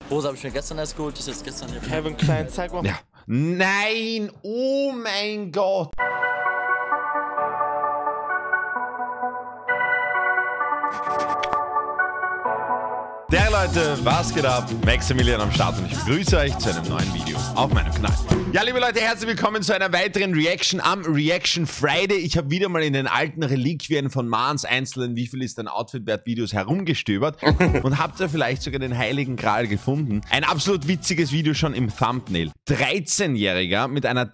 Hose habe ich mir gestern erst geholt, ist jetzt gestern hier. Kevin Klein, zeig mal. Ja. Nein! Oh mein Gott! Der Leute, was geht ab? Maximilian am Start und ich begrüße euch zu einem neuen Video auf meinem Kanal. Ja, liebe Leute, herzlich willkommen zu einer weiteren Reaction am Reaction Friday. Ich habe wieder mal in den alten Reliquien von Mahns einzelnen Wie viel ist dein Outfit wert Videos herumgestöbert und habt da vielleicht sogar den heiligen Gral gefunden. Ein absolut witziges Video schon im Thumbnail. 13-Jähriger mit einer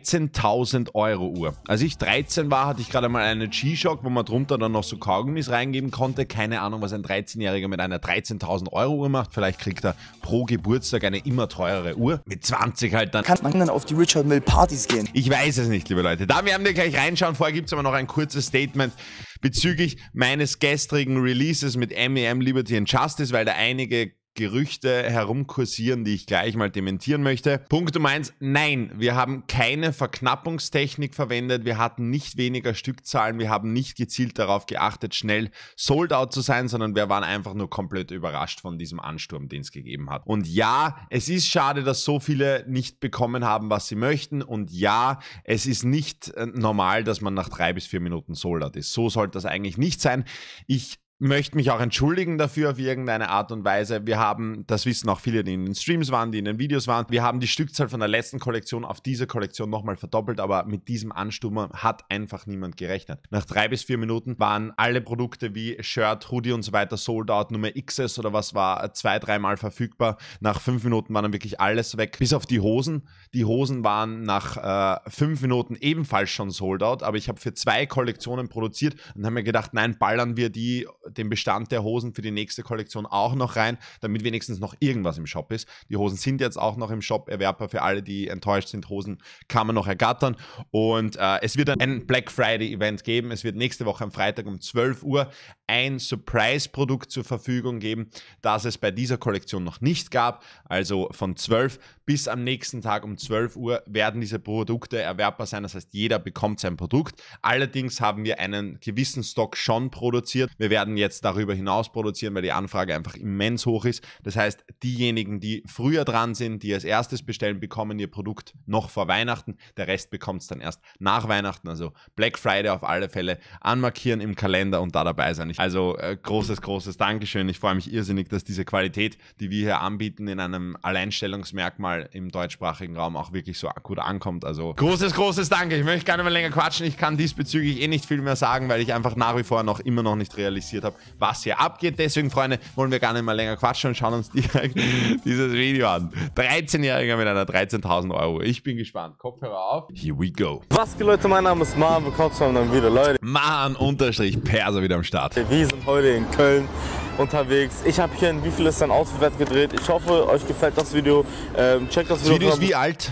13.000 Euro Uhr. Als ich 13 war, hatte ich gerade mal eine G-Shock, wo man drunter dann noch so Kaugummis reingeben konnte. Keine Ahnung, was ein 13-Jähriger mit einer 13.000 Euro Uhr macht. Vielleicht kriegt er pro Geburtstag eine immer teurere Uhr. Mit 20 halt dann. Kann man dann auf die Richard Mille Partys gehen? Ich weiß es nicht, liebe Leute. Da werden wir gleich reinschauen. Vorher gibt es aber noch ein kurzes Statement bezüglich meines gestrigen Releases mit M.E.M. Liberty and Justice, weil da einige Gerüchte herumkursieren, die ich gleich mal dementieren möchte. Punkt Nummer 1, nein, wir haben keine Verknappungstechnik verwendet, wir hatten nicht weniger Stückzahlen, wir haben nicht gezielt darauf geachtet, schnell sold out zu sein, sondern wir waren einfach nur komplett überrascht von diesem Ansturm, den es gegeben hat. Und ja, es ist schade, dass so viele nicht bekommen haben, was sie möchten, und ja, es ist nicht normal, dass man nach 3 bis 4 Minuten sold out ist. So sollte das eigentlich nicht sein. Ich möchte mich auch entschuldigen dafür auf irgendeine Art und Weise. Wir haben, das wissen auch viele, die in den Streams waren, die in den Videos waren, wir haben die Stückzahl von der letzten Kollektion auf diese Kollektion nochmal verdoppelt, aber mit diesem Ansturm hat einfach niemand gerechnet. Nach 3 bis 4 Minuten waren alle Produkte wie Shirt, Hoodie und so weiter sold out, Nummer XS oder was war 2-3 Mal verfügbar. Nach 5 Minuten war dann wirklich alles weg, bis auf die Hosen. Die Hosen waren nach 5 Minuten ebenfalls schon sold out, aber ich habe für 2 Kollektionen produziert und habe mir gedacht, nein, ballern wir den Bestand der Hosen für die nächste Kollektion auch noch rein, damit wenigstens noch irgendwas im Shop ist. Die Hosen sind jetzt auch noch im Shop erwerbbar für alle, die enttäuscht sind. Hosen kann man noch ergattern, und es wird ein Black Friday Event geben. Es wird nächste Woche am Freitag um 12 Uhr ein Surprise-Produkt zur Verfügung geben, das es bei dieser Kollektion noch nicht gab. Also von 12 bis am nächsten Tag um 12 Uhr werden diese Produkte erwerbbar sein. Das heißt, jeder bekommt sein Produkt. Allerdings haben wir einen gewissen Stock schon produziert. Wir werden jetzt darüber hinaus produzieren, weil die Anfrage einfach immens hoch ist. Das heißt, diejenigen, die früher dran sind, die als erstes bestellen, bekommen ihr Produkt noch vor Weihnachten. Der Rest bekommt es dann erst nach Weihnachten. Also Black Friday auf alle Fälle anmarkieren im Kalender und da dabei sein. Also großes Dankeschön. Ich freue mich irrsinnig, dass diese Qualität, die wir hier anbieten, in einem Alleinstellungsmerkmal im deutschsprachigen Raum auch wirklich so gut ankommt. Also großes Danke. Ich möchte gar nicht mehr länger quatschen. Ich kann diesbezüglich eh nicht viel mehr sagen, weil ich einfach nach wie vor immer noch nicht realisiert habe, was hier abgeht. Deswegen, Freunde, wollen wir gar nicht mehr länger quatschen und schauen uns direkt dieses Video an. 13-Jähriger mit einer 13.000 Euro. Ich bin gespannt. Kopfhörer auf. Here we go. Was geht, Leute? Mein Name ist Mahan. Willkommen zu einem neuen Video, Leute. Mahan_Perser wieder am Start. Wir sind heute in Köln unterwegs. Ich habe hier ein Wie viel ist dein Outfit wert gedreht. Ich hoffe, euch gefällt das Video. Checkt das Video. Das Video ist wie alt?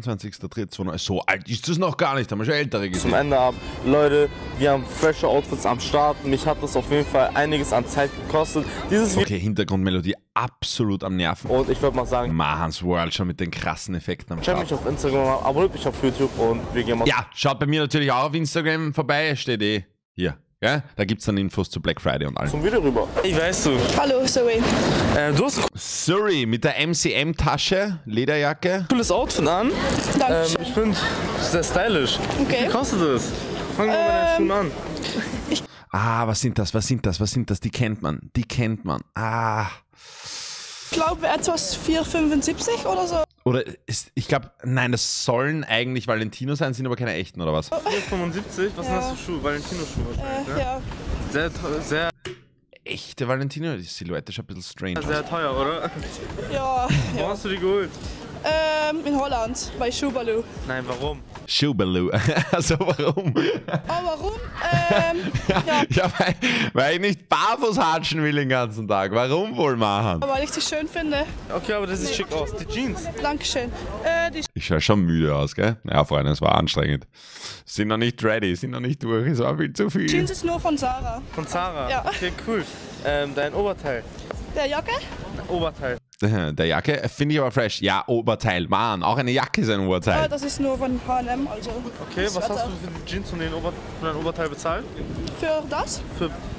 24.03. So alt ist das noch gar nicht. Haben wir schon ältere gesehen. Zum Ende ab. Leute, wir haben frische Outfits am Start. Mich hat das auf jeden Fall einiges an Zeit gekostet. Dieses Video. Okay, Hintergrundmelodie absolut am Nerven. Und ich würde mal sagen, Mahans World schon mit den krassen Effekten am Start. Checkt mich auf Instagram, abonniert mich auf YouTube und wir gehen mal. Ja, schaut bei mir natürlich auch auf Instagram vorbei. Steht eh hier. Ja, da gibt es dann Infos zu Black Friday und allem. Zum Video rüber. Ich weiß du. Hallo, Zoe. Du hast ein Surrey mit der MCM-Tasche, Lederjacke. cooles Outfit an. Dankeschön. Ich finde sehr stylisch. Okay. Wie viel kostet das? Fangen wir mit den Schuhen an. Ah, was sind das? Die kennt man. Ich glaube etwas 4,75 oder so. Oder ich glaube, nein, das sollen eigentlich Valentino sein, sind aber keine echten, oder was? 4,75? Was sind das für Schuhe? Valentino-Schuhe wahrscheinlich, ne? Ja. Sehr Echte Valentino? Die Silhouette ist schon ein bisschen strange. teuer, oder? Ja. Wo hast du die geholt? In Holland, bei Schubaloo. Nein, warum? Schubaloo. Also warum? Oh, warum? Ja, Ja, weil ich nicht barfuß hatschen will den ganzen Tag. Warum wohl machen? weil ich sie schön finde. Okay, aber das sieht schick aus. Die Jeans. Dankeschön. Die Ich schaue schon müde aus, gell? Ja, Freunde, es war anstrengend. Sind noch nicht ready, sind noch nicht durch, es war viel zu viel. Jeans ist nur von Sarah. Von Zara. Ja. Okay, cool. Dein Oberteil. Der Jacke? Oberteil. Der Jacke finde ich aber fresh. Ja, Oberteil. Mann, auch eine Jacke ist ein Oberteil. Das ist nur von H&M, also. Okay, was hast du für die Jeans und dein Oberteil bezahlt? Für das? Für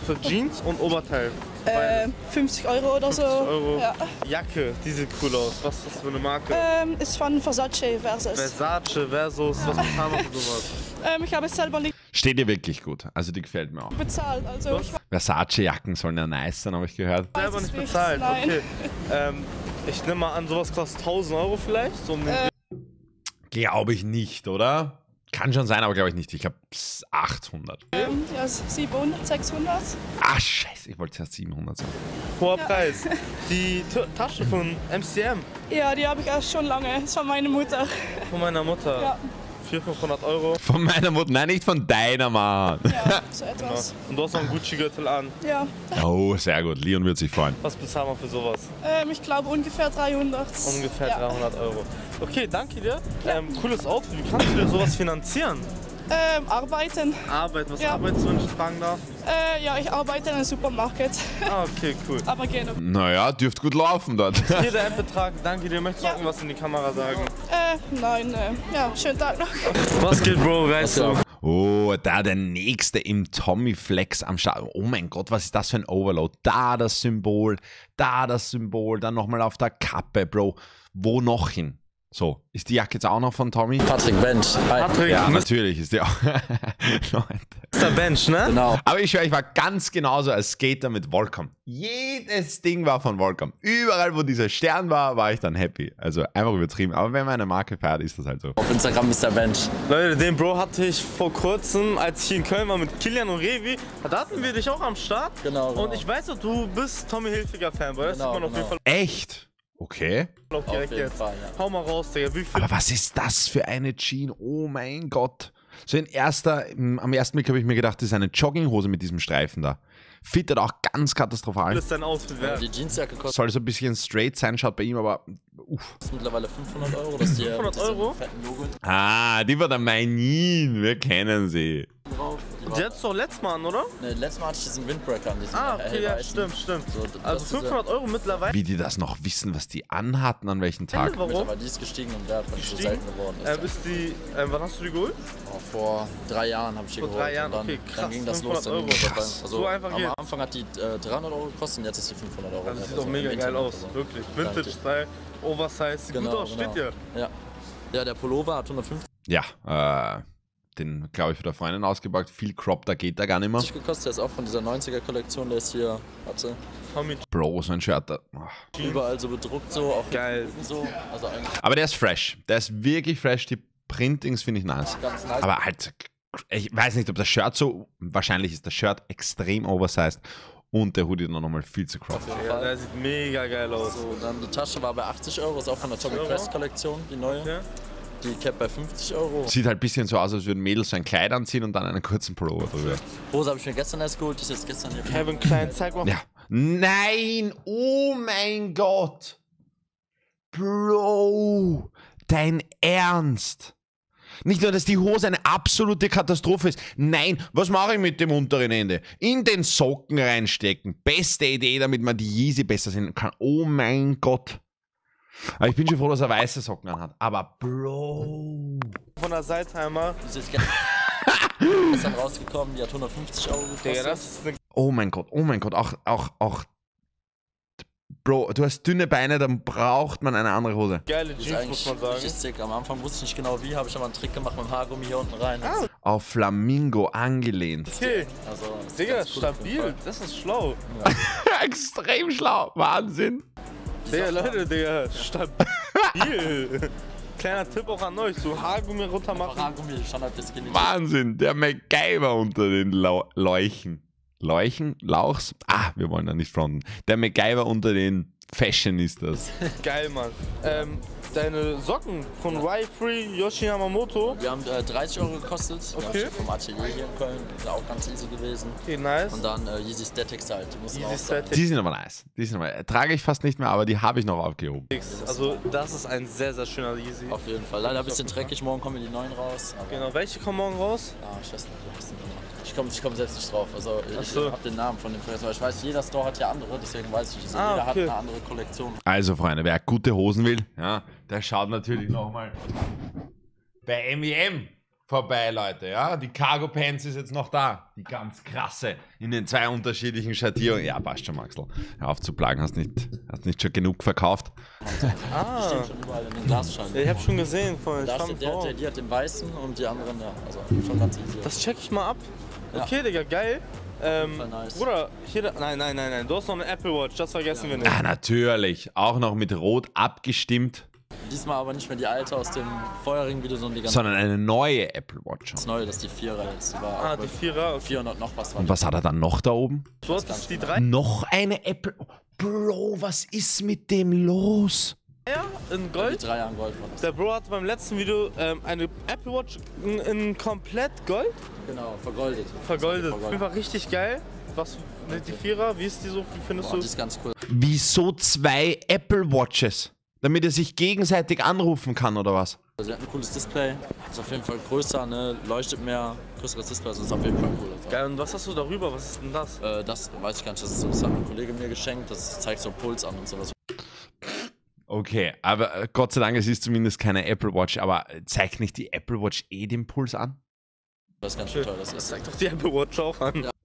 für Jeans und Oberteil? 50 Euro oder so. 50 Euro. Ja. Jacke, die sieht cool aus. Was ist das für eine Marke? Ist von Versace Versus. Versace versus, was bezahlen wir für sowas? Ich habe es selber nicht Steht dir wirklich gut. Also die gefällt mir auch. bezahlt. Also ich Versace-Jacken sollen ja nice sein, habe ich gehört. Selber es nicht nicht, bezahlt, nein. okay. Ich nehme mal an, sowas kostet 1000 Euro vielleicht. So um den Glaube ich nicht, oder? Kann schon sein, aber glaube ich nicht. Ich glaube 800. ja, 700, 600. Ah, scheiße, ich wollte zuerst 700 sagen. hoher Preis. Die Tasche von MCM, Ja, die habe ich erst schon lange. Das ist von meiner Mutter. von meiner Mutter. Ja, 400-500 Euro. Von meiner Mutter, nein, nicht von deiner Mann. ja, so etwas. Und du hast noch einen Gucci-Gürtel an. Ja, Oh, sehr gut. Leon wird sich freuen. Was bezahlen wir für sowas? ich glaube ungefähr 300. Ungefähr ja. 300 Euro. Okay, danke dir. Cooles Outfit. Wie kannst du dir sowas finanzieren? Arbeiten. Arbeiten. Was Ja. arbeitest du, wenn ich fragen darf? Ja, ich arbeite in einem Supermarkt. Ah, okay, cool. Aber gerne. Naja, dürft gut laufen dort. Hier der Endbetrag. Danke dir. Möchtest du Ja. irgendwas in die Kamera sagen? Nein, ja, schönen Tag noch. Was geht, Bro? Weißt du? Oh, da der nächste im Tommy Flex am Start. Oh mein Gott, was ist das für ein Overload? Da das Symbol, dann nochmal auf der Kappe, Bro. Wo noch hin? So, ist die Jacke jetzt auch noch von Tommy? Patrick Bench. Hi. Patrick, Ja, Mr. natürlich ist die auch. Leute. Bench, ne? Genau. Aber ich schwöre, ich war ganz genauso als Skater mit Volcom. Jedes Ding war von Volcom. Überall, wo dieser Stern war, war ich dann happy. Also einfach übertrieben. Aber wenn man eine Marke feiert, ist das halt so. Auf Instagram Mr. Bench. Leute, den Bro hatte ich vor kurzem, als ich hier in Köln war mit Kilian und Revi. Da hatten wir dich auch am Start. Genau. Und ich weiß doch, du bist Tommy Hilfiger Fanboy. Das Genau, sieht man auf jeden Fall Echt? Okay. auch direkt jeden jetzt. Fall, ja. Hau mal raus, Digga. Wie viel? Aber was ist das für eine Jeans? Oh mein Gott. So am ersten Blick habe ich mir gedacht, das ist eine Jogginghose mit diesem Streifen da. Fittet auch ganz katastrophal. ist dein Outfit wert? Die Jeansjacke kostet Soll so ein bisschen straight sein, schaut bei ihm, aber mittlerweile 500 Euro. Das ist die 500 mit diesem Euro? fetten Logo Ah, die war der Meinin. Wir kennen sie. drauf. Die hattest du doch letztes Mal an, oder? Ne, letztes Mal hatte ich diesen Windbreaker an. Diesen Okay, ja, hellweißen. stimmt. So, das Also ist 500 Euro mittlerweile. Wie die das noch wissen, was die anhatten, an welchem Tag. Warum? Aber die ist gestiegen im Wert, weil die so Gestiegen? selten geworden ist. Ist die, wann hast du die geholt? Vor 3 Jahren habe ich die Vor geholt. 3 Jahren, und dann, okay, krass, Dann ging das 500 los. Euro. Krass. Also So einfach am jetzt. Anfang hat die 300 Euro gekostet und jetzt ist die 500 Euro. Also sieht wert. auch mega im geil Internet, aus, also. wirklich. Danke. Vintage-Style, Oversize, sieht gut aus, steht dir. Ja, der Pullover hat 150 Ja, den, glaube ich, für der Freundin ausgepackt. Viel Crop, da geht da gar nicht mehr. gekostet. Der ist auch von dieser 90er-Kollektion. Der ist hier, warte, Tommy, Bro, so ein Shirt da. überall so bedruckt, so, auch Geil. so. Also eigentlich Aber der ist fresh. Der ist wirklich fresh. Die Printings finde ich nice. ganz nice. Aber halt, ich weiß nicht, ob das Shirt so. Wahrscheinlich ist das Shirt extrem oversized und der Hoodie dann nochmal viel zu crop. Auf jeden Ja, Fall. der sieht mega geil aus. So, dann die Tasche war bei 80 Euro, ist auch von der Tommy 80 Euro? Crest Kollektion, die neue. Ja. Die Cap bei 50 Euro. Sieht halt ein bisschen so aus, als würden Mädels so ein Kleid anziehen und dann einen kurzen Pullover drüber. Hose habe ich mir gestern erst geholt, die ist jetzt gestern hier. Kevin Klein, zeig mal. Ja. Nein! Oh mein Gott! Bro! Dein Ernst? Nicht nur, dass die Hose eine absolute Katastrophe ist. Nein, was mache ich mit dem unteren Ende? In den Socken reinstecken. Beste Idee, damit man die Yeezy besser sehen kann. Oh mein Gott. Aber ich bin schon froh, dass er weiße Socken anhat. Aber Bro. Von der Seite einmal. Die ist jetzt gestern rausgekommen, die hat 150 Euro gekostet. Digga, das ist eine Oh mein Gott. Auch. Bro, du hast dünne Beine, dann braucht man eine andere Hose. geile Die ist Jeans, eigentlich muss man sagen. richtig sick. Am Anfang wusste ich nicht genau wie, habe ich aber einen Trick gemacht mit dem Haargummi hier unten rein. Auf Flamingo angelehnt. Okay, Also, das ist Digga, ganz cool auf jeden stabil. Fall. Das ist schlau. Extrem schlau. Wahnsinn. Digga, Leute, Digga, stabil. Kleiner Tipp auch an euch, so Haargummi runter Einfach machen. Haargummi, Standard bis Skinny. Wahnsinn. Der MacGyver unter den Leuchen. Leuchen? Lauchs? Ah, wir wollen da nicht fronten. Der MacGyver unter den Fashionistas. Geil, Mann. Deine Socken von Y-Free Yoshi Yamamoto. Wir haben 30 Euro gekostet. Die Okay. haben vom Atelier hier in Köln. Ist auch ganz easy gewesen. Okay, nice. Und dann Yeezy Statics halt. Die muss man auch Yeezy sagen. Static. Die sind aber nice. Trage ich fast nicht mehr, aber die habe ich noch aufgehoben. Also, das ist ein sehr, sehr schöner Yeezy. Auf jeden Fall. Leider ein bisschen dreckig. Morgen kommen die neuen raus. Aber, Genau, welche kommen morgen raus? ich weiß nicht, wie heißen die noch? Ich komm selbst nicht drauf. Also ich so. hab den Namen von dem Vergessen. Ich weiß, jeder Store hat ja andere, deswegen weiß ich nicht. Also jeder okay. hat eine andere Kollektion. Also, Freunde, wer gute Hosen will, ja, der schaut natürlich nochmal bei M&M vorbei, Leute. Ja, die Cargo Pants ist jetzt noch da. Die ganz krasse. In den 2 unterschiedlichen Schattierungen. Ja, passt schon, Maxl. Hör auf zu plagen. Hast nicht schon genug verkauft? Steht schon überall in den Glasscheiben. Ich hab schon gesehen vorhin. Da steht die hat den weißen und die anderen, ja. Also schon ganz easy. Das check ich mal ab. Ja. Okay, Digga, geil. Nice. Bruder, hier, nein. Du hast noch eine Apple Watch, das vergessen wir nicht. Ah, natürlich. Auch noch mit Rot abgestimmt. Diesmal aber nicht mehr die alte aus dem vorherigen Video, sondern die ganz Sondern eine neue Apple Watch. neue, das ist die 4er jetzt. Die war Die 4er. Okay. 400 noch was. War Und was hat er dann noch da oben? Du hast die 3 Noch eine Apple. Bro, was ist mit dem los? in die Gold. 3 an Gold war das. Der Bro hat beim letzten Video eine Apple Watch in komplett Gold Genau, vergoldet. vergoldet. Auf jeden Fall richtig geil. Was, die 4er, wie ist die so? Wie findest Boah, du? die ist ganz cool. Wieso 2 Apple Watches? Damit er sich gegenseitig anrufen kann, oder was? Sie hat ein cooles Display, ist auf jeden Fall größer, ne? Leuchtet mehr, größeres Display, also ist auf jeden Fall cool. Also. Geil, und was hast du darüber? Was ist denn das? Das weiß ich gar nicht, das hat ein Kollege mir geschenkt, das zeigt so Puls an und sowas. Okay, aber Gott sei Dank, es ist zumindest keine Apple Watch, aber zeigt nicht die Apple Watch den Puls an? Das ist ganz schön toll, das ist. Zeig doch die Apple Watch auch an. Ja.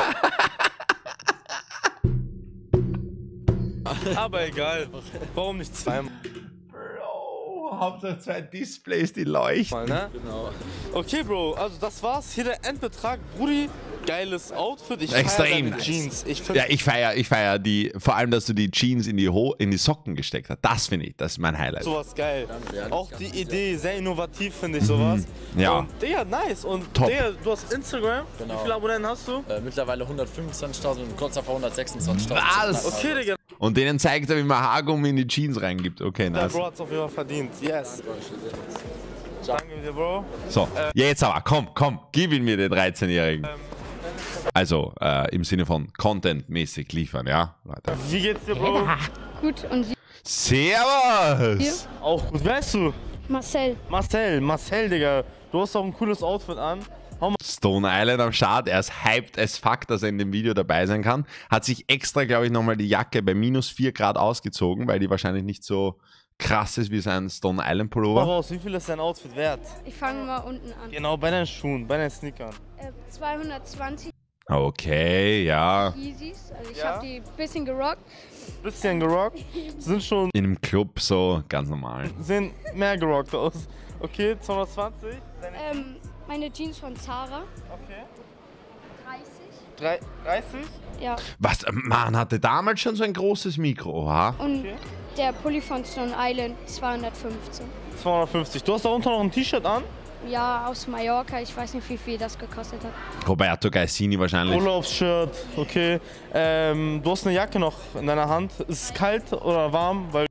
Aber egal, warum nicht zweimal, Bro, Hauptsache 2 Displays, die leuchten. ne? Genau. Okay, Bro, also das war's. Hier der Endbetrag. Brudi, geiles Outfit. Ich Extrem feier deine nice. Jeans. Ich find, Ja, ich feier die, vor allem, dass du die Jeans in die Socken gesteckt hast. Das finde ich, das ist mein Highlight. sowas geil. Ja, Auch ganz die gut, Idee, sehr innovativ finde ich sowas. Ja. Und Digga, nice. Und Top. Digga, du hast Instagram. Genau. Wie viele Abonnenten hast du? Mittlerweile 125.000 und kurz davor 126.000. Was? Okay, Digga. Und denen zeigt er, wie man Haargummi in die Jeans reingibt. Okay, Der nice. Bro hat's auf jeden Fall verdient. Yes. Danke dir, Bro. So, jetzt aber, komm, gib ihn mir, den 13-Jährigen. Also, im Sinne von Content-mäßig liefern, ja, Leute. Wie geht's dir, Bro? Gut, und Sie? Servus! Auch gut. Wer bist du? Marcel. Marcel, Digga. Du hast auch ein cooles Outfit an. Stone Island am Start, er ist hyped as fuck, dass er in dem Video dabei sein kann. Hat sich extra, glaube ich, nochmal die Jacke bei minus 4 Grad ausgezogen, weil die wahrscheinlich nicht so krass ist wie sein Stone Island Pullover. Voraus, wie viel ist dein Outfit wert? Ich fange mal unten an. Genau, bei deinen Schuhen, bei deinen Sneakern. 220 Okay, ja. Yeezys. Also ich Ja? habe die ein bisschen gerockt. Bisschen gerockt. Sind schon, In einem Club so ganz normal. sehen mehr gerockt aus. Okay, 220. Deine, Meine Jeans von Zara. okay. 30. 30? Ja. Was, man hatte damals schon so ein großes Mikro, oha. Und Okay. der Pulli von Stone Island 215. 250. Du hast da unter noch ein T-Shirt an? Ja, aus Mallorca. Ich weiß nicht, wie viel das gekostet hat. Roberto Gaisini wahrscheinlich. Urlaubsshirt, okay. Du hast eine Jacke noch in deiner Hand. Ist es kalt oder warm? Weil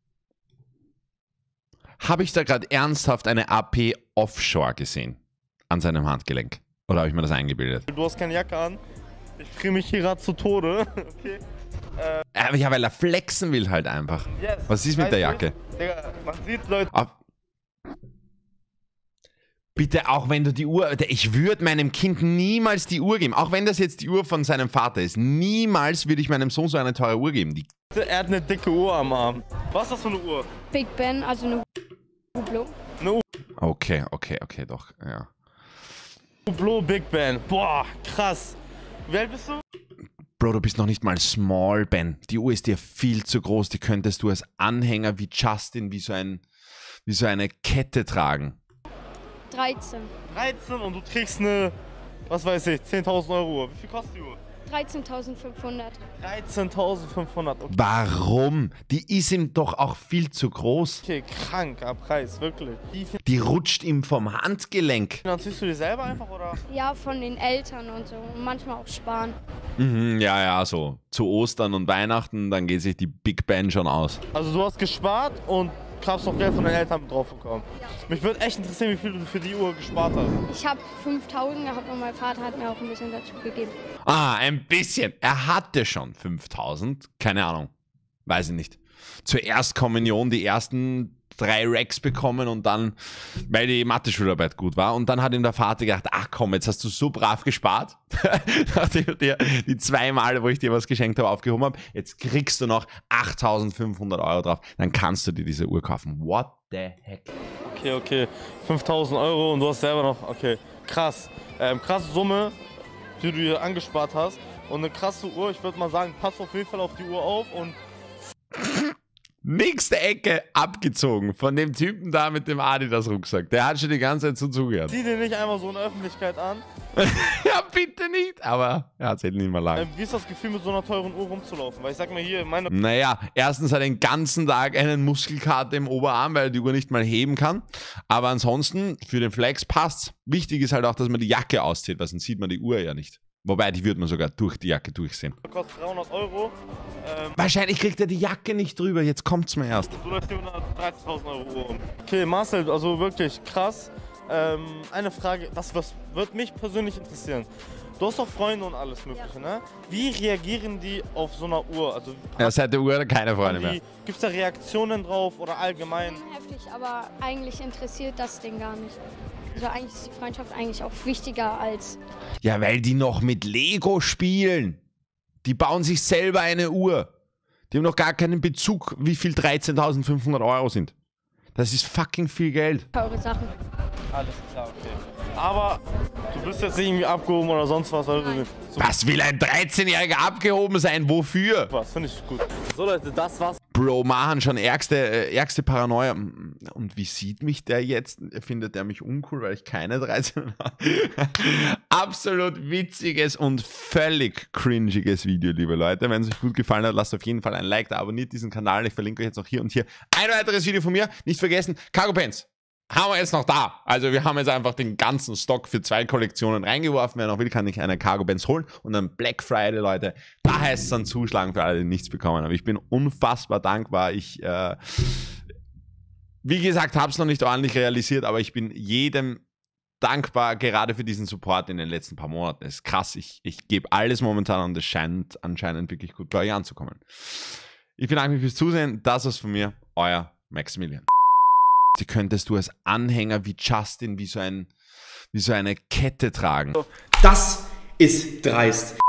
Habe ich da gerade ernsthaft eine AP Offshore gesehen? An seinem Handgelenk? Oder habe ich mir das eingebildet? du hast keine Jacke an. Ich friere mich hier gerade zu Tode. Okay. Aber ja, weil er flexen will halt einfach. Yes. Was ist mit der 30. Jacke? Digga, man sieht Leute. Bitte, auch wenn du die Uhr... Ich würde meinem Kind niemals die Uhr geben. Auch wenn das jetzt die Uhr von seinem Vater ist. Niemals würde ich meinem Sohn so eine teure Uhr geben. Er hat eine dicke Uhr am Arm. Was ist das für eine Uhr? Big Ben, also eine Hublot. Okay, doch, ja. Hublot Big Ben. Boah, krass. Wie alt bist du? Bro, du bist noch nicht mal small, Ben. Die Uhr ist dir viel zu groß. Die könntest du als Anhänger wie Justin, wie so eine Kette tragen. 13. 13 und du trägst eine, was weiß ich, 10.000 Euro Uhr. Wie viel kostet die Uhr? 13.500. 13.500. Okay. Warum? Die ist ihm doch auch viel zu groß. Okay, kranker Preis, wirklich. Wie Die rutscht ihm vom Handgelenk. finanzierst du dir selber einfach oder? Ja, von den Eltern und so. Und manchmal auch sparen. Mhm, ja, so. Zu Ostern und Weihnachten, dann geht sich die Big Ben schon aus. Also du hast gespart und hast noch Geld von deinen Eltern drauf bekommen. Mich würde echt interessieren, wie viel du für die Uhr gespart hast. Ich habe 5.000 gehabt und mein Vater hat mir auch ein bisschen dazu gegeben. Ah, ein bisschen. Er hatte schon 5.000. Keine Ahnung. Weiß ich nicht. Zur Erstkommunion die ersten 3 Racks bekommen und dann, weil die Mathe-Schularbeit gut war. Und dann hat ihm der Vater gedacht, ach komm, jetzt hast du so brav gespart. Nachdem ich dir die 2 Male, wo ich dir was geschenkt habe, aufgehoben habe. Jetzt kriegst du noch 8.500 Euro drauf. Dann kannst du dir diese Uhr kaufen. What the heck? Okay. 5.000 Euro und du hast selber noch, okay, krass. Krasse Summe, die du hier angespart hast und eine krasse Uhr. Ich würde mal sagen, pass auf jeden Fall auf die Uhr auf und... Nächste Ecke abgezogen von dem Typen da mit dem Adidas-Rucksack. Der hat schon die ganze Zeit so zugehört. Zieh dir nicht einfach so in der Öffentlichkeit an. Ja, bitte nicht, aber er hat es nicht mehr lang. Wie ist das Gefühl, mit so einer teuren Uhr rumzulaufen? Weil ich sag mal hier, meine... Naja, erstens hat er den ganzen Tag einen Muskelkater im Oberarm, weil er die Uhr nicht mal heben kann. Aber ansonsten, für den Flex passt's. Wichtig ist halt auch, dass man die Jacke auszieht, weil sonst sieht man die Uhr ja nicht. Wobei, die wird man sogar durch die Jacke durchsehen. Kostet 300 Euro. Wahrscheinlich kriegt er die Jacke nicht drüber, jetzt kommt's mir erst. Du läufst hier mit einer 13.000 Euro Uhr um. Okay, Marcel, also wirklich krass. Eine Frage, was wird mich persönlich interessieren. Du hast doch Freunde und alles Mögliche, ne? Wie reagieren die auf so einer Uhr? Also, Ja, seit der Uhr keine Freunde mehr. Gibt es da Reaktionen drauf oder allgemein? Heftig, aber eigentlich interessiert das den gar nicht. Also eigentlich ist die Freundschaft eigentlich auch wichtiger als... Ja, weil die noch mit Lego spielen. Die bauen sich selber eine Uhr. Die haben noch gar keinen Bezug, wie viel 13.500 Euro sind. Das ist fucking viel Geld. teure Sachen. Alles klar, okay. Aber du bist jetzt nicht irgendwie abgehoben oder sonst was. Weil du so Was will ein 13-Jähriger abgehoben sein? Wofür? was, finde ich gut. So Leute, das war's. Bro, machen schon ärgste Paranoia. Und wie sieht mich der jetzt? Findet der mich uncool, weil ich keine 13 habe? Absolut witziges und völlig cringiges Video, liebe Leute. Wenn es euch gut gefallen hat, lasst auf jeden Fall ein Like da, abonniert diesen Kanal. Ich verlinke euch jetzt auch hier und hier ein weiteres Video von mir. Nicht vergessen, Cargo Pants haben wir jetzt noch da. Also wir haben jetzt einfach den ganzen Stock für 2 Kollektionen reingeworfen. Wer noch will, kann ich eine Cargo Pants holen. Und dann Black Friday, Leute, da heißt es dann zuschlagen für alle, die nichts bekommen. Aber ich bin unfassbar dankbar. Ich, wie gesagt, habe es noch nicht ordentlich realisiert, aber ich bin jedem dankbar, gerade für diesen Support in den letzten paar Monaten. Das ist krass. Ich gebe alles momentan und es scheint anscheinend wirklich gut bei euch anzukommen. Ich bedanke mich fürs Zusehen. Das war's von mir. Euer Maximilian. Die könntest du als Anhänger wie Justin wie so eine Kette tragen. Das ist dreist.